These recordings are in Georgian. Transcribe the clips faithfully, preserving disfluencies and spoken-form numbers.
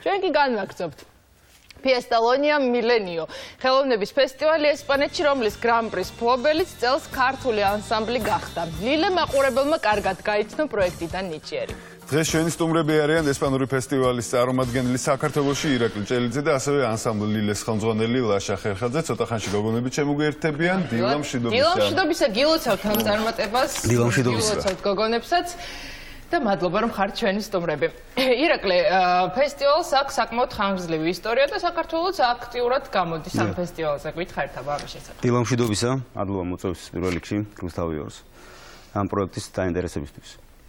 ჩვენ კი განვაგრძობთ. Fiestalonia Milenio. ხელოვნების ფესტივალი ესპანეთში, რომლის Grand Prix მფლობელიც წელს ქართული ანსამბლი გახდა. Lile მაყურებელმა კარგად გაიცნო პროექტიდან ნიჭიერი. დღეს ჩვენი სტუმრები არიან ესპანური ფესტივალის წარმომადგენელი საქართველოში ირაკლი ჭელიძე და ასევე ანსამბლ Liles ხელმძღვანელი Lasha Kherkhadze. ცოტა ხანში გოგონებით შემოგვიერთებიან. დილამშვიდობისა. დილამშვიდობისა გილოცავთ ამ წარმატებას. დილამშვიდობისა. გილოცავთ გოგონებსაც. და მადლობა რომ ხართ ჩვენი სტუმრები. ირაკლი, ფესტივალს აქვს საკმაოდ ხანგრძლივი ისტორია და საქართველოს აქტიურად გამოდის ამ ფესტივალზე. გითხარით აბა ამის შესახებ. დილამშვიდობისა, მადლობა მოწვევის პირველ რიგში რუსთავიორს ამ პროექტის დაინტერესებისთვის.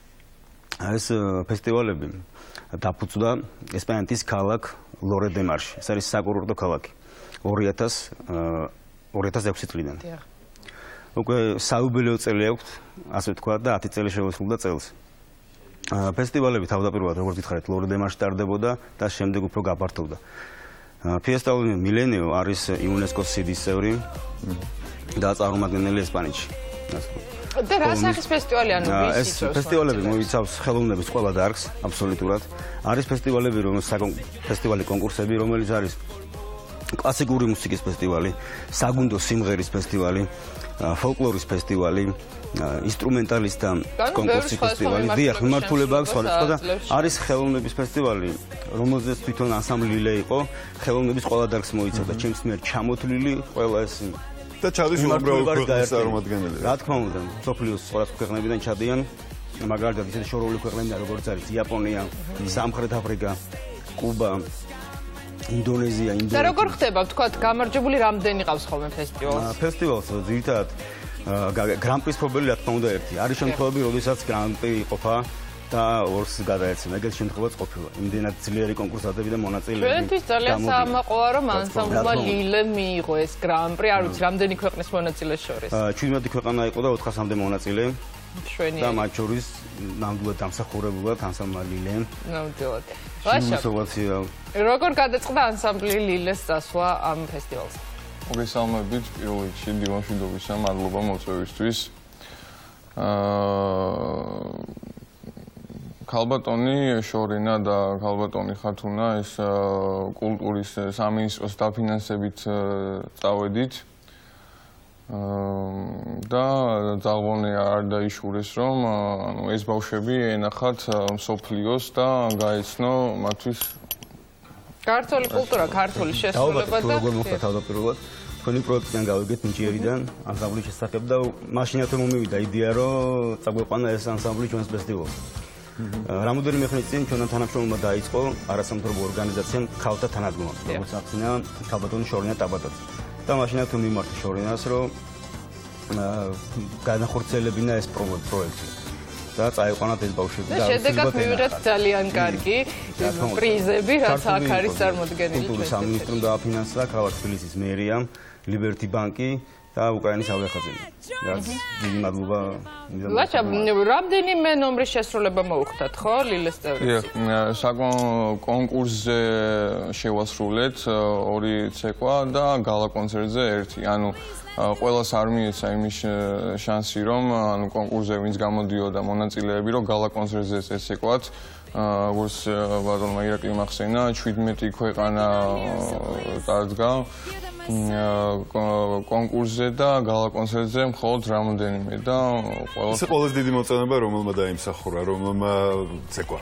ეს ფესტივალები დაფუძნდა ესპანეთის ქალაქ ლორე დე მარში. ეს არის საკურორტო ქალაქი. ორი ათას ექვსი წლიდან. უკვე საიუბილეო წელი აქვს, ასე ვთქვა და ათი წელი შევასრულდა წელს. ფესტივალები თავდაპირველად როგორც გითხარით ლორე დე მარში ტარდებოდა და შემდეგ უფრო გაფართოვდა. Fiestalonia Milenio არის იუნესკოს სიდის წევრი და წარმომადგენელი ესპანეთში. და რა სახის ფესტივალი ანუ ვის ეს ფესტივალები მოიცავს ხელოვნების ყველა დარგს აბსოლუტურად. არის ფესტივალები, რომელიც ფესტივალი კონკურსები, რომელიც არის კლასიკური მუსიკის ფესტივალი, საგუნდო სიმღერის ფესტივალი, ფოლკლორის ფესტივალი, ინსტრუმენტალისტთა კონკურსის ფესტივალი. დიახ, მიმართულება აქვს სხვადასხვა და არის ხელოვნების ფესტივალი, რომელზეც თვითონ ანსამბლი Lile იყო, ხელოვნების ყველა დარგს მოიცავდა, ჩემს მიერ ჩამოთვლილი ყველა ეს და ჩადის უბრალოდ ქვეყნის წარმომადგენელი. რა თქმა უნდა, სოფლიოს სხვადასხვა ქვეყნებიდან ჩადიან, მაგალითად ისეთი შორეული ქვეყნებიდან როგორც არის იაპონია, სამხრეთ აფრიკა, კუბა, ინდონეზია, ინდოეთი. და როგორ ხდება, ვთქვათ, გამარჯვებული რამდენი ყავს ხოლმე ფესტივალს? ფესტივალს ძირითადად Grand Prix მფლობელი რა თქმა უნდა ერთი. არის შემთხვევები, როდესაც Grand Prix იყოფა და ორს გადაეცემა. ეგეთ შემთხვევაც ყოფილა. იმდენად ძლიერი კონკურსანტები და მონაწილეები. ჩვენთვის ძალიან საამაყოა, რომ ანსამბლმა Lile მიიღო ეს Grand Prix, არ ვიცი, რამდენი ქვეყნის მონაწილეს შორის. შვიდმეტი ქვეყანა იყო და ოთხასამდე მონაწილე. შვენია. და მათ შორის ნამდვილად დამსახურებულად ანსამბლმა Lile. ნამდვილად. Lasha, როგორ გადაწყდა ანსამბლი Liles წასვლა ამ ფესტივალზე? მოგესალმებით, პირველ რიგში დილამშვიდობისა, მადლობა მოწვევისთვის. ქალბატონი შორენა და ქალბატონი ხათუნა ეს კულტურის სამინისტროს დაფინანსებით წავედით. და ძალღონე არ დაიშურეს, რომ ანუ ეს ბავშვები ენახათ მსოფლიოს და გაეცნო მათთვის ქართული კულტურა, ქართული შესრულება და როგორ მოხდა თავდაპირველად თქვენი პროექტიდან გავიგეთ ნიჭიერიდან ანსამბლის შესახებ და მაშინათვე მომივიდა იდეა, რომ წაგვეყვანა ეს ანსამბლი ჩვენს ფესტივალზე. რამოდენიმე ხნის წინ ჩვენთან თანამშრომლობა დაიწყო არასამთავრობო ორგანიზაციამ ქალთა თანადგომა, როგორც ახსნა ქალბატონი შორენა ტაბატაძე. და მაშინათვე მიმართა შორენას, რომ განახორციელებინა ეს პროექტი. და წაიყვანათ ეს ბავშვები და შედეგად მივიღეთ ძალიან კარგი პრიზები, რაც აქ არის წარმოდგენილი. კულტურის სამინისტრომ დააფინანსა ქალაქ თბილისის მერიამ, Liberty ბანკი და უკრაინის ავიახაზი. რაც დიდი მადლობა. Lasha, რამდენიმე ნომრის შესრულება მოუხდათ, ხო, Liles წევრებს? საკონ კონკურსზე შევასრულეთ ორი ცეკვა და გალა კონცერტზე ერთი. ანუ ყველას არ მიეცა იმის შანსი, რომ ანუ კონკურსზე ვინც გამოდიოდა მონაწილეები, რომ გალა კონცერტზე ეცეკვათ. როგორც ბატონმა ირაკლიმ ახსენა, შვიდმეტი ქვეყანა დადგა კონკურსზე და გალა კონცერტზე მხოლოდ რამოდენიმე და ყველა ეს ყველაზე დიდი მოწონება რომელმა დაიმსახურა, რომელმა ცეკვა.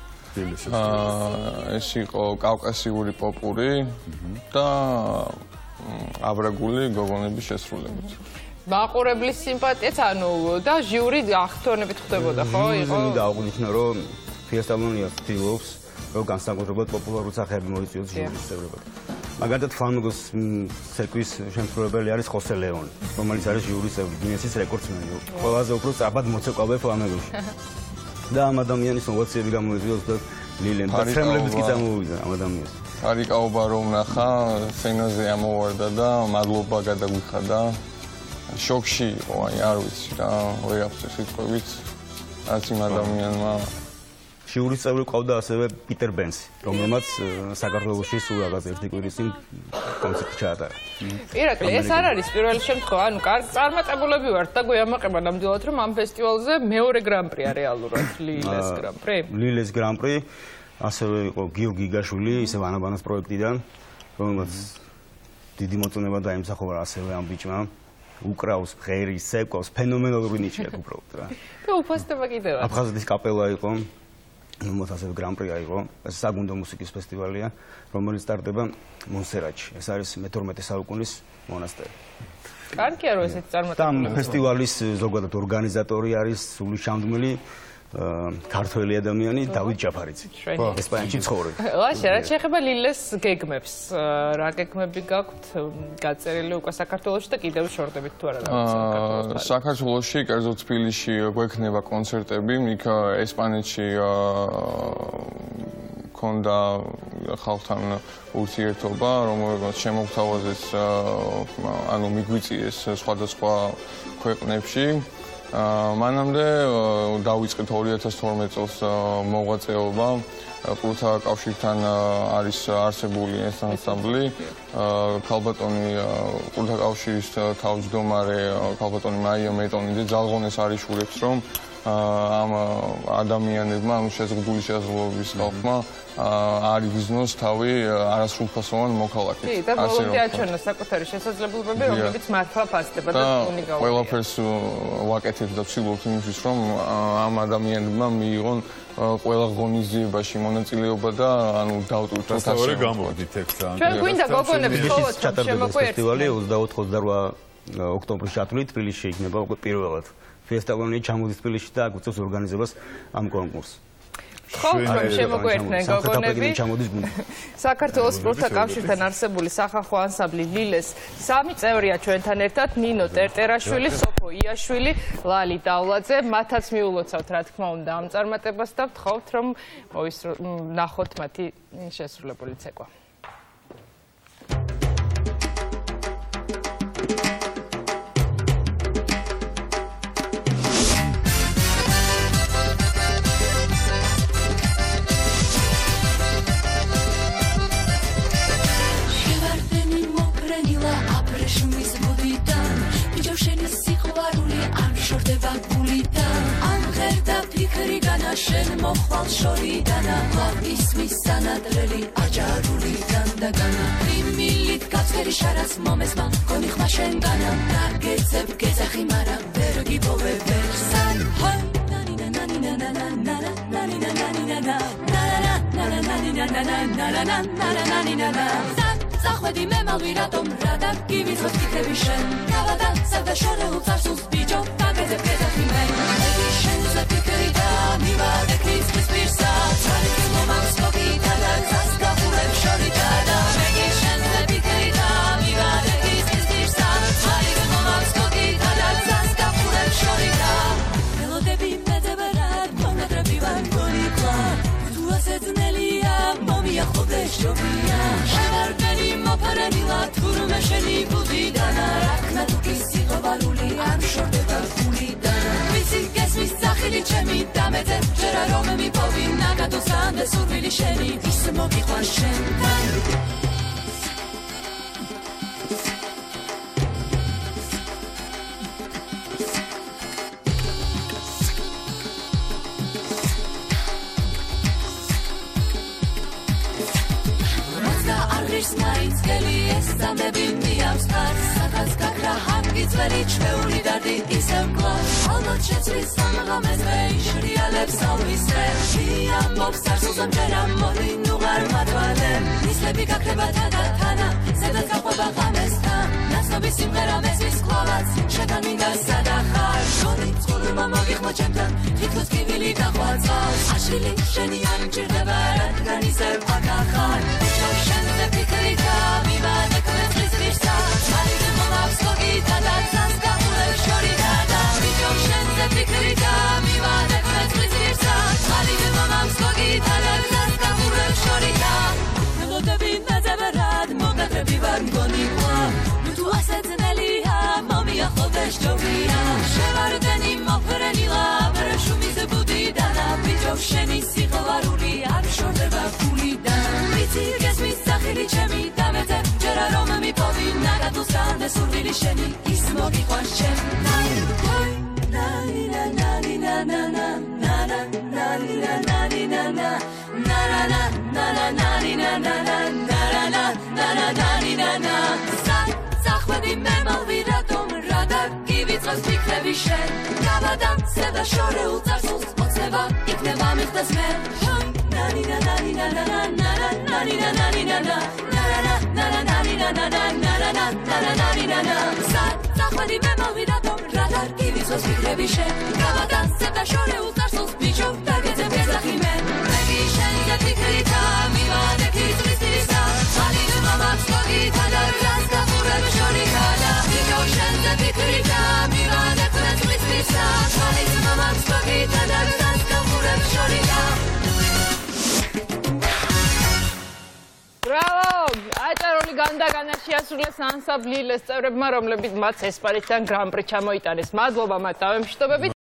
ეს იყო კავკასიური პოპური და აბრაგული გოგონების შესრულებით. მაყურებლის სიმპათიაც, ანუ და ჟიური ახტონებით ხდებოდა, ხო? იყო და აღნიშნა, რომ Fiestalonia ცდილობს, რომ განსაკუთრებულად პოპულარულ სახეები მოიწვიოს ჟიურის წევრებად. მაგალითად, ფლამენგოს ცეკვის შემსრულებელი არის ხოსე ლეონი, რომელიც არის ჟიურის წევრი, გინესის რეკორდსმენი. ყველაზე უფრო სწრაფად მოცეკვავე ფლამენგოში. და ამ ადამიანის მოვაციები გამოიწვია ზუსტად Lile-მ და ფრემლებიც კი წამოვიდა ამ ადამიანს. არიკაობა რომ ნახა, სცენაზე ამოვარდა და მადლობა გადაგვიხადა. შოკში იყო, აი არ ვიცი რა, ვერ აღწევს სიტყვებით. რაც იმ ადამიანმა ჟიურის წევრი ყავდა ასევე პიტერ ბენსი, რომელმაც საქართველოში სულ რაღაც ერთი კვირის წინ კონცერტი ჩაატარა. ირაკლი, ეს არ არის პირველი შემთხვევა, ანუ კარგ წარმატებულები ვართ და გვიამაყება ნამდვილად, რომ ამ ფესტივალზე მეორე Grand Prix-ა რეალურად Liles Grand Prix. Liles Grand Prix ასევე იყო გიორგი გიგაშვილი, ისევ ანაბანოს პროექტიდან, რომელსაც დიდი მოწონება დაიმსახურა ასევე ამ ბიჭმა. უკრავს, ღერის, ცეკვავს, ფენომენალური ნიჭი აქვს უბრალოდ რა. და უფასდება კიდევ. აფხაზეთის კაპელა იყო, რომელსაც ასევე Grand Prix იყო, ეს საგუნდო მუსიკის ფესტივალია, რომელიც სტარტდება მონსერატში. ეს არის მეთორმეტე საუკუნის მონასტერი. კარგია რომ ესეთი წარმატებული. და ამ ფესტივალის ზოგადად ორგანიზატორი არის სული ჩამდგმელი ქართველი ადამიანი დავით ჯაფარიძე. ესპანეთში ცხოვრობს. ლაშა, რაც შეეხება ლილეს გეგმებს, რა გეგმები გაქვთ გაწერილი უკვე საქართველოში და კიდევ შორდებით თუ არა საქართველოს? საქართველოში, კერძოდ თბილისში გვექნება კონცერტები, იქ ესპანეთში ქონდა ხალხთან ურთიერთობა, რომელსაც შემოგთავაზეს, ანუ მიგვიწიეს სხვადასხვა ქვეყნებში. მანამდე დავიწყეთ ორი ათას თორმეტ წელს მოღვაწეობა. კულტურთა კავშირთან არის არსებული ეს ანსამბლი. ქალბატონი კულტურთა კავშირის თავმჯდომარე ქალბატონი მაია მეტონიძე ძალღონეს არიშურებს, რომ ამ ადამიანებმა, ანუ შეზღუდული შესაძლებლობის ხალხმა არიგიზნოს თავი არასრულფასოვან მოქალაქედ. კი, და ბოლომდე აჩვენოს საკუთარი შესაძლებლობები, რომლებიც მართლა ფასდება და უნიკალურია. ყველაფერს ვაკეთებთ და ვცდილობთ იმისთვის, რომ ამ ადამიანებმა მიიღონ ყველა ღონისძიებაში მონაწილეობა და ანუ დავტვირთოთ ასე. დასავლური გამოვიდით ეგ ძალიან. ჩვენ გვინდა გოგონების ხოლოს ფესტივალი ოცდაოთხ ოცდარვა ოქტომბრის ჩათვლით თბილისში იქნება უკვე პირველად. Fiestalonia ჩამოდის თბილისში და აგუწევს ორგანიზებას ამ კონკურსს. ხომ შემოგვერთნენ გოგონები. საქართველოს სპორტთა კავშირთან არსებული სახალხო ანსამბლი ლილეს სამი წევრია ჩვენთან ერთად: ნინო ტერტერაშვილი, სოფო იაშვილი, ლალი დავლაძე. მათაც მიულოცავთ რა თქმა უნდა ამ წარმატებას და ვთხოვთ რომ ნახოთ მათი შესრულებული ცეკვა. შენ მოხვალ შორიდანა ისმის სანადრელი აჯარული განდაგანა იმილით გაცერი შარას მომესმა გონი ხმა შენგანა დაგეცებ გეძახი მაგრამ ვერ გიპოვე ვერსან ჰოი ნანინა ნანინა ნანინა ნანინა ნანინა ნანინა ნანინა სახვედი მე მალვი რატომ რა დაგივიწყოს ფიქრები შენ გავადა სადა შორეულ წარსულს ბიჭო დაგეცებ გეძახი მე შენზე ფიქრი და მივადე ქრისთვის პირსა ცალკე მომავს მოგიდა და გზას გახურებ შორიდა და მეგი შენზე ფიქრი და მივადე ქრისთვის პირსა ცალკე მომავს მოგიდა და გზას გახურებ შორიდა მელოდები მეძებერად მონატრები ვარ გონიკლა თუ ასე ძნელია მომიახლოვდე შობია შევარდენი მოფარენილა თურმე შენი ბუდიდანა რაკნა თუ კი სიყვარული არ შორდება გულიდან ვიცი გესმის სახელი ჩემი დამეძე ჯერა რომ მიპოვი ნაგადოსან და სურვილი შენი ის მოგიყვარ შენთან მაინც გელი ეს სამები მიავს ხარ სადაც გაქრა ჰანგი ძველი ჩვეული დარდი ისევ კლავს ალბათ შეცვლის სამღამეს მეიშრიალებს ალვისრე მიამბობს სარსულზე მჯერა მოდი ნუ ვარ მათვალე მისლები გაქრება თანა თანა სადაც გაყვება ღამესთან ნაცნობი სიმღერა მესმის კლავაც შეგან მინდა სადა ხარ გონი წყურმა მოგიხმო ჩემთან თითქოს კივილი დახვაწავს აშვილი შენი არ მჭირდება რადგან ისევ აქა ხარ შენზე ფიქრი და მივადე კვეთრის პირსა ცალკე მომავს მოგიდა და გზას გახურებ შორიდა და ბიჭო შენზე ფიქრი და მივადე კვეთრის პირსა ცალკე მომავს მოგიდა და გზას გახურებ შორიდა მელოდები მეძებერად მოგდატრები ვარ მგონიკლა ნუ თუ ასე ძნელია მომიახლოვდე შობია შევარდენი მოფრენილა ბრეშუმის ბუდიდანა ბიჭო შენი სიყვარული არ შორდება გულიდან ვიცი გესმის სახელი ჩემი დამეძე ჯერა რომ მიპოვი ნაგადოსან და სურვილი შენი ის მოგიყვარ შენთან ნანინა ნანინა ნანა ნანა ნანინა ნანინა ნანა შეასრულეს ანსამბლი ლილეს წევრებმა, რომლებიც მათ ესპანეთიდან Grand Prix ჩამოიტანეს. მადლობა მათ დავემშვიდობებით.